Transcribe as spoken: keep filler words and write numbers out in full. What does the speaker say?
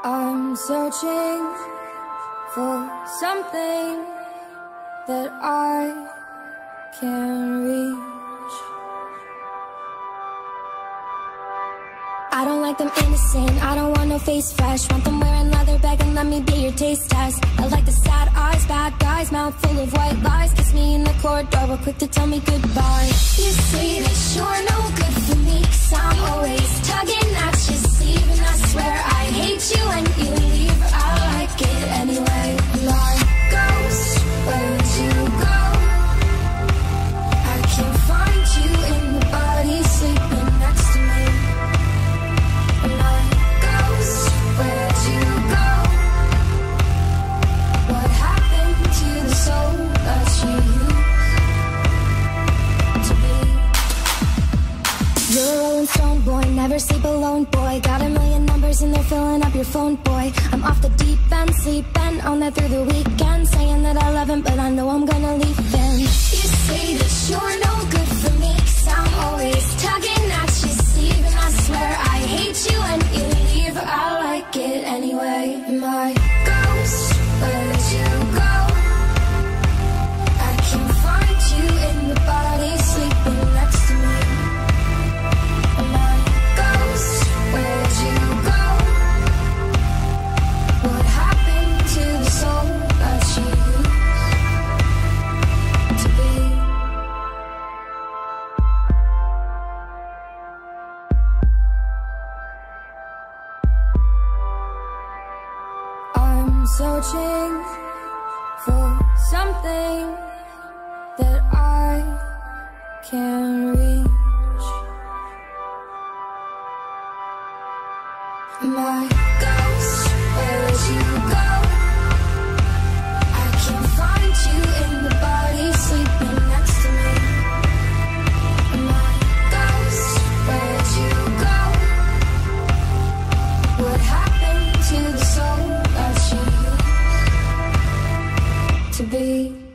I'm searching for something that I can reach. I don't like them innocent, I don't want no face fresh. Want them wearing leather bag and let me be your taste test. I like the sad eyes, bad guys, mouth full of white lies. Kiss me in the corridor, real quick to tell me goodbye. You say that you're no good for me, 'cause I'm always tugging at your sleeve. And I swear I hate you when you leave, I like it anyway. My ghost, where'd you go? I can't find you in the body sleeping next to me. My ghost, where'd you go? What happened to the soul that you used to be? You're a rolling stone boy, never sleep alone boy. Got a million numbers and they're filling up your phone boy. I'm off the deep end, sleeping on that through the weekend. Saying that I love him, but I know I'm gonna leave him. You say that you're no good for me, 'cause I'm always tugging at your sleeve. And I swear I hate you when you leave, I like it anyway. My ghost, where'd you go? I can't find you in the body sleeping next to me. My ghost, where'd you go? What happened to the soul that you used to be? I'm searching for something that I can reach. My ghost, where'd you go? I can't find you in the body sleeping next to me. My ghost, where'd you go? What happened to the soul that you used to be?